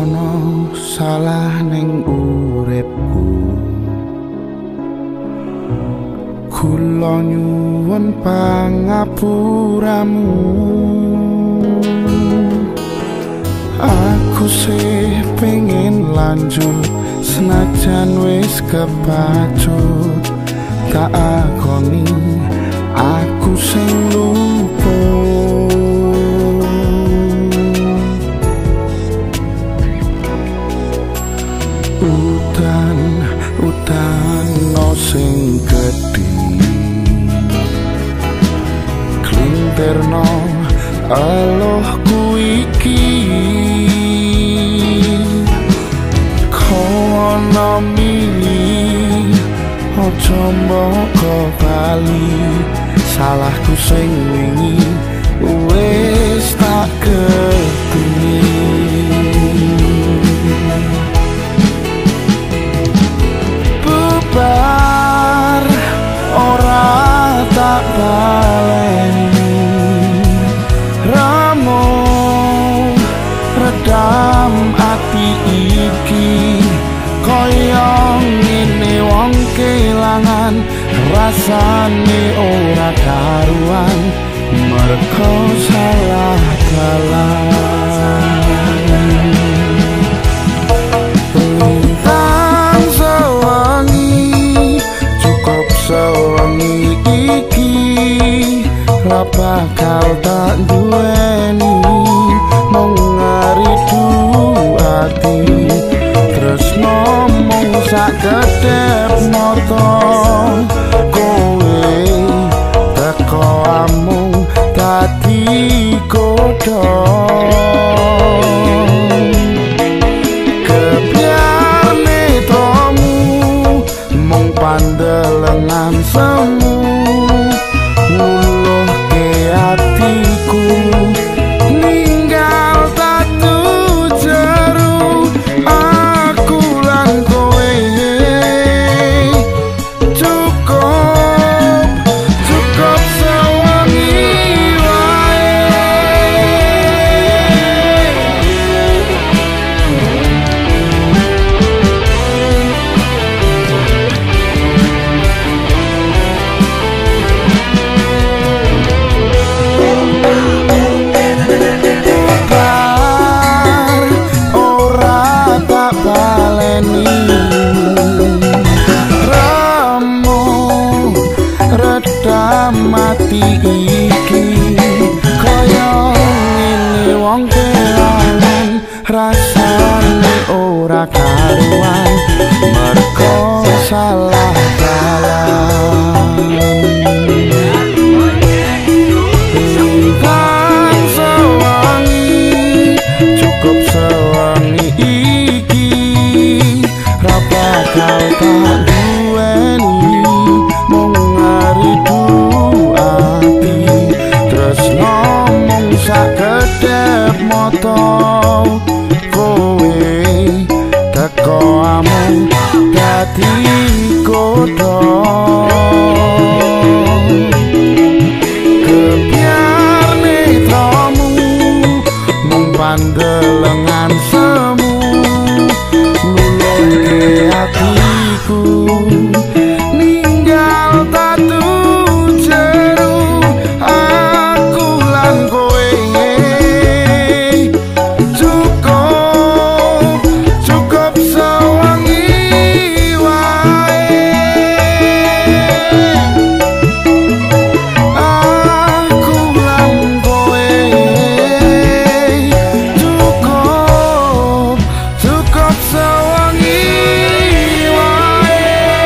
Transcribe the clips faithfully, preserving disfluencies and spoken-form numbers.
ono salah ning uripku, kula nyuwun pangapuramu. Aku sih pengen lanjut senajan wis kepacut, tak akoni aku sing lupa. Udan udan no sing gedhi klinterno alohku iki, kono mili ojo mboko bali, salahku sing wingi wis tak ketuni. Bubar ora tak baleni, ramo redam ati iki, koyo ngene wong kelangan rasane ora karuan, merko salah dalan. Tentang sewangi cukup sewangi iki, ra bakal tak duweni mung ngaridu ati, terus ngomong sak kedep mata, kowe teko amung dadi godhong. Kebiarne tomu mung pandelengan semu, nguluhke atiku ninggal tatu jeru. Aku lan kowe cukup cukup sewangi wae. Bubar ora tak baleni, ramo redam mati iki, koyo ngene wong kelangan rasane ora karuan, merko salah dalan. Tentang sewangi cukup sewangi iki, ra bakal tak duweni mung ngaridu ati, terus ngomong sak kedep mata, kowe teko amung dadi godhong. Kebiarne tomu mung pandelengan semu, luluhke atiku ninggal tatu jeru. Aku lan kowe cukup cukup sewangi wae. Aku lan kowe cukup cukup sewangi wae.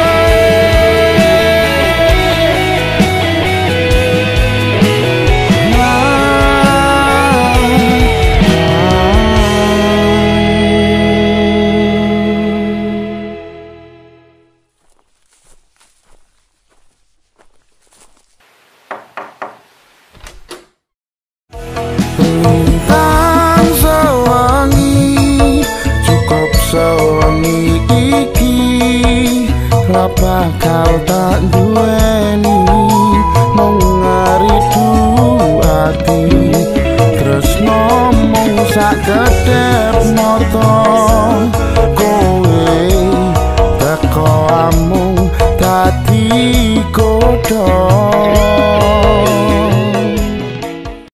Tentang sewangi cukup sewangi iki, ra bakal tak duweni mung ngaridu ati, terus ngomong sak kedep mata,